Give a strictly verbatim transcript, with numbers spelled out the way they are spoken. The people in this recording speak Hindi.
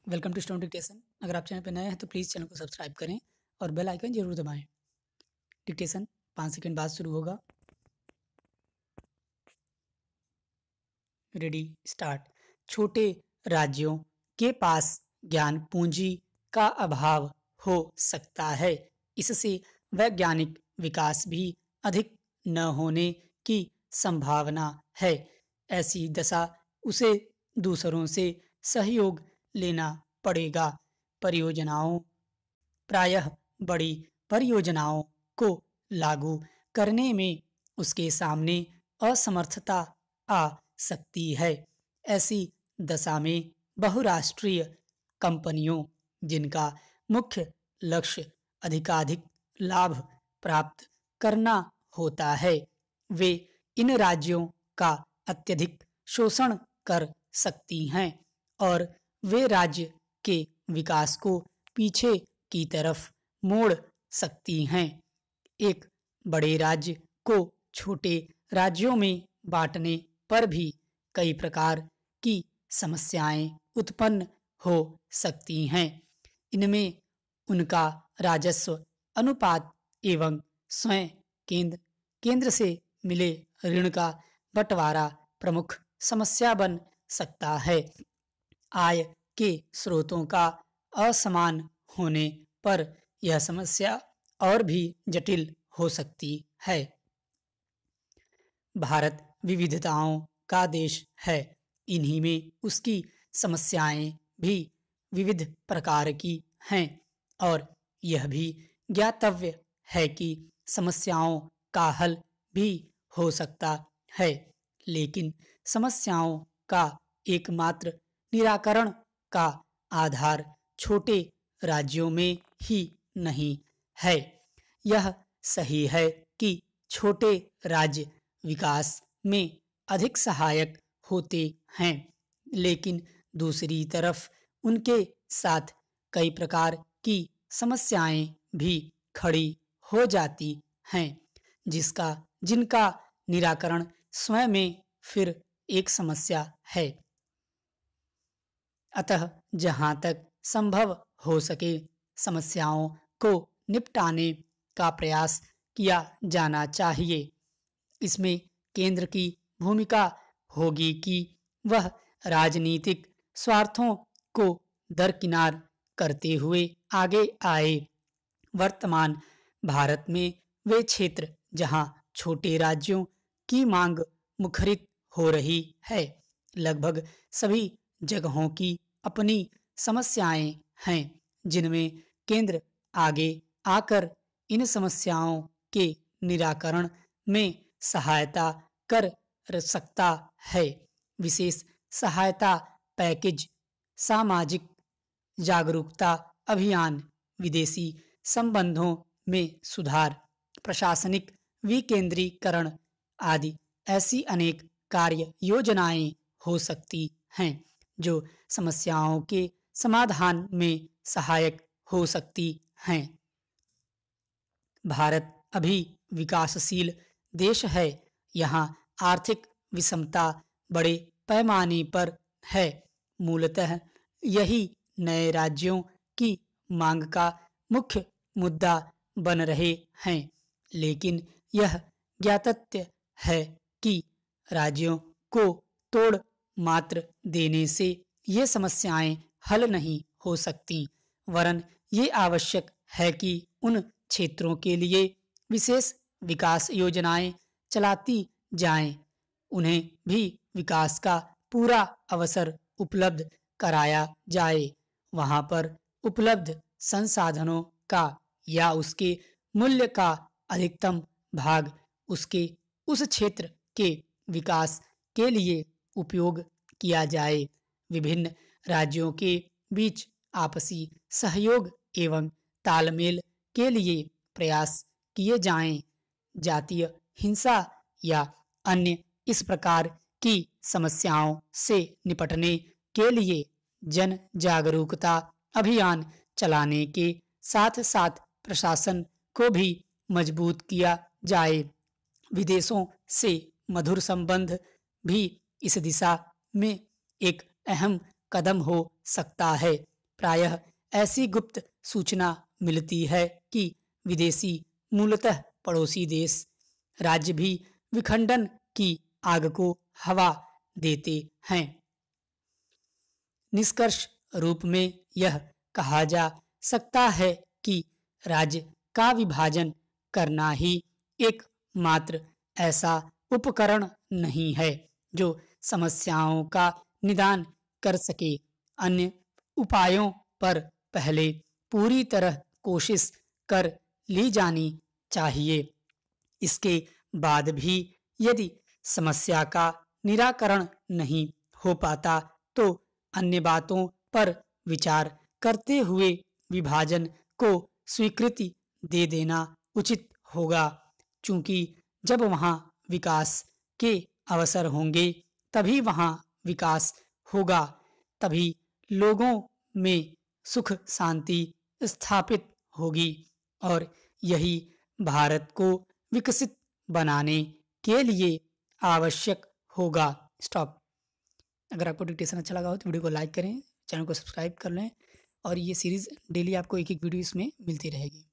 Welcome to stone dictation. अगर आप चैनल पर नए हैं तो प्लीज़ चैनल को सब्सक्राइब करें और बेल आइकन जरूर दबाएं। डिक्टेशन पाँच सेकंड बाद शुरू होगा। Ready start. छोटे राज्यों के पास ज्ञान पूंजी का अभाव हो सकता है, इससे वैज्ञानिक विकास भी अधिक न होने की संभावना है। ऐसी दशा उसे दूसरों से सहयोग लेना पड़ेगा। परियोजनाओं प्रायः बड़ी परियोजनाओं को लागू करने में उसके सामने असमर्थता आ सकती है। ऐसी दशा में बहुराष्ट्रीय कंपनियों, जिनका मुख्य लक्ष्य अधिकाधिक लाभ प्राप्त करना होता है, वे इन राज्यों का अत्यधिक शोषण कर सकती हैं और वे राज्य के विकास को पीछे की तरफ मोड़ सकती हैं। एक बड़े राज्य को छोटे राज्यों में बांटने पर भी कई प्रकार की समस्याएं उत्पन्न हो सकती हैं। इनमें उनका राजस्व अनुपात एवं स्वयं केंद्र केंद्र से मिले ऋण का बंटवारा प्रमुख समस्या बन सकता है। आय के स्रोतों का असमान होने पर यह समस्या और भी जटिल हो सकती है। भारत विविधताओं का देश है, इन्हीं में उसकी समस्याएं भी विविध प्रकार की हैं और यह भी ज्ञातव्य है कि समस्याओं का हल भी हो सकता है, लेकिन समस्याओं का एकमात्र निराकरण का आधार छोटे राज्यों में ही नहीं है। यह सही है कि छोटे राज्य विकास में अधिक सहायक होते हैं, लेकिन दूसरी तरफ उनके साथ कई प्रकार की समस्याएं भी खड़ी हो जाती हैं, जिसका जिनका निराकरण स्वयं में फिर एक समस्या है। अतः जहां तक संभव हो सके समस्याओं को निपटाने का प्रयास किया जाना चाहिए। इसमें केंद्र की भूमिका होगी कि वह राजनीतिक स्वार्थों को दरकिनार करते हुए आगे आए। वर्तमान भारत में वे क्षेत्र जहां छोटे राज्यों की मांग मुखरित हो रही है, लगभग सभी जगहों की अपनी समस्याएं हैं, जिनमें केंद्र आगे आकर इन समस्याओं के निराकरण में सहायता कर सकता है। विशेष सहायता पैकेज, सामाजिक जागरूकता अभियान, विदेशी संबंधों में सुधार, प्रशासनिक विकेंद्रीकरण आदि ऐसी अनेक कार्य योजनाएं हो सकती हैं जो समस्याओं के समाधान में सहायक हो सकती हैं। भारत अभी विकासशील देश है। यहाँ आर्थिक विषमता बड़े पैमाने पर है। मूलतः यही नए राज्यों की मांग का मुख्य मुद्दा बन रहे हैं, लेकिन यह ज्ञातव्य है कि राज्यों को तोड़ मात्र देने से ये समस्याएं हल नहीं हो सकती, वरन ये आवश्यक है कि उन क्षेत्रों के लिए विशेष विकास योजनाएं चलाती जाएं, उन्हें भी विकास का पूरा अवसर उपलब्ध कराया जाए। वहां पर उपलब्ध संसाधनों का या उसके मूल्य का अधिकतम भाग उसके उस क्षेत्र के विकास के लिए उपयोग किया जाए। विभिन्न राज्यों के बीच आपसी सहयोग एवं तालमेल के लिए प्रयास किए जाएं। जातीय हिंसा या अन्य इस प्रकार की समस्याओं से निपटने के लिए जन जागरूकता अभियान चलाने के साथ साथ प्रशासन को भी मजबूत किया जाए। विदेशों से मधुर संबंध भी इस दिशा में एक अहम कदम हो सकता है। प्रायः ऐसी गुप्त सूचना मिलती है कि विदेशी मूलतः पड़ोसी देश राज्य भी विखंडन की आग को हवा देते हैं। निष्कर्ष रूप में यह कहा जा सकता है कि राज्य का विभाजन करना ही एकमात्र ऐसा उपकरण नहीं है जो समस्याओं का निदान कर सके। अन्य उपायों पर पहले पूरी तरह कोशिश कर ली जानी चाहिए। इसके बाद भी यदि समस्या का निराकरण नहीं हो पाता तो अन्य बातों पर विचार करते हुए विभाजन को स्वीकृति दे देना उचित होगा, क्योंकि जब वहाँ विकास के अवसर होंगे तभी वहाँ विकास होगा, तभी लोगों में सुख शांति स्थापित होगी और यही भारत को विकसित बनाने के लिए आवश्यक होगा। स्टॉप। अगर आपको डिक्टेशन अच्छा लगा हो तो वीडियो को लाइक करें, चैनल को सब्सक्राइब कर लें और ये सीरीज़ डेली आपको एक एक वीडियो इसमें मिलती रहेगी।